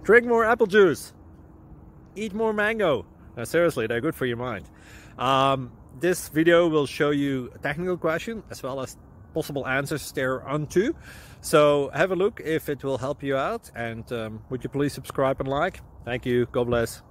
Drink more apple juice. Eat more mango. No, seriously, they're good for your mind. This video will show you a technical question as well as possible answers thereunto. So have a look if it will help you out, and would you please subscribe and like? Thank you. God bless.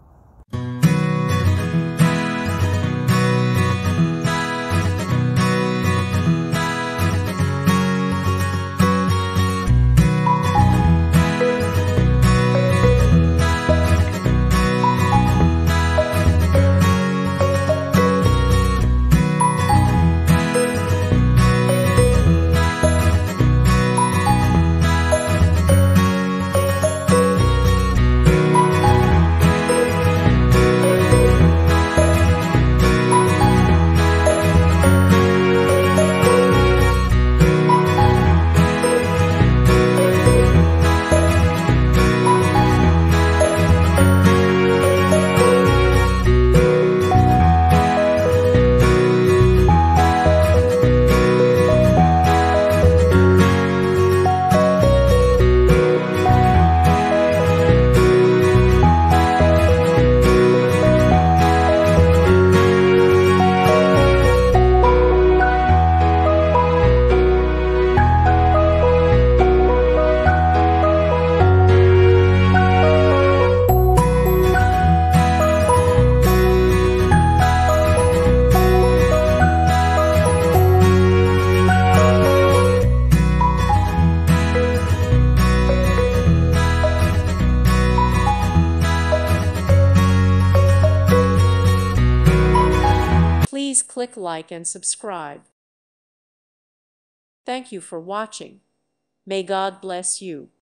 Please click like and subscribe. Thank you for watching. May God bless you.